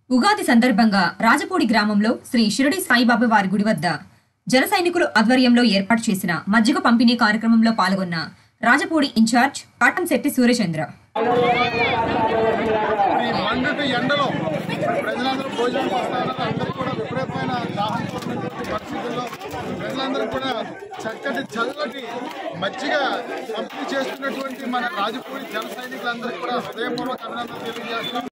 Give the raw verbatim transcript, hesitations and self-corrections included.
ఉగాది సందర్భంగా రాజపూడి గ్రామంలో శ్రీ షిరిడి సాయిబాబా వారి గుడి వద్ద జన సైనికులు ఆధ్వర్యంలో ఏర్పాటు చేసిన మజ్జిగ పంపిణీ కార్యక్రమంలో పాల్గొన్న రాజపూడి ఇన్ఛార్జ్ కాటంశెట్టి సూర్యచంద్ర. ఎండలో ప్రజలందరూ భోజనం చేస్తున్నారు. అందరికీ కూడా విపరీతమైన దాహం పరిస్థితుల్లో ప్రజలందరూ కూడా చక్కటి చల్లటి మజ్జిగ పంపిణీ చేస్తున్నటువంటి మన రాజపూడి జన సైనికులందరికీ కూడా హృదయపూర్వక అభినందనలు తెలియజేస్తున్నాం.